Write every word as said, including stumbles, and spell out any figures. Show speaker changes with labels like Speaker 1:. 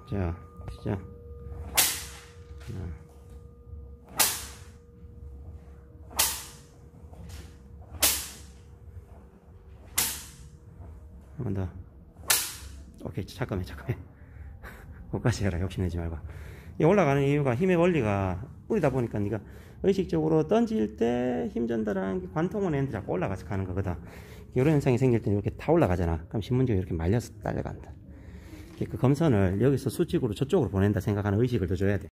Speaker 1: 자, 시작. 한 번 더. 오케이, 잠깐만, 잠깐만. 거기까지 해라. 욕심내지 말고. 이 올라가는 이유가 힘의 원리가 뿌리다 보니까 네가 의식적으로 던질 때 힘 전달하는 게 관통원 엔드 자꾸 올라가서 가는 거거든. 이런 현상이 생길 때는 이렇게 타 올라가잖아. 그럼 신문지가 이렇게 말려서 딸려간다. 그 검선을 여기서 수직으로 저쪽으로 보낸다 생각하는 의식을 더 줘야 돼.